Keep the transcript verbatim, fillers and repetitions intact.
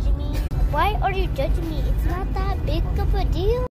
judging me? Why are you judging me? It's not that big of a deal.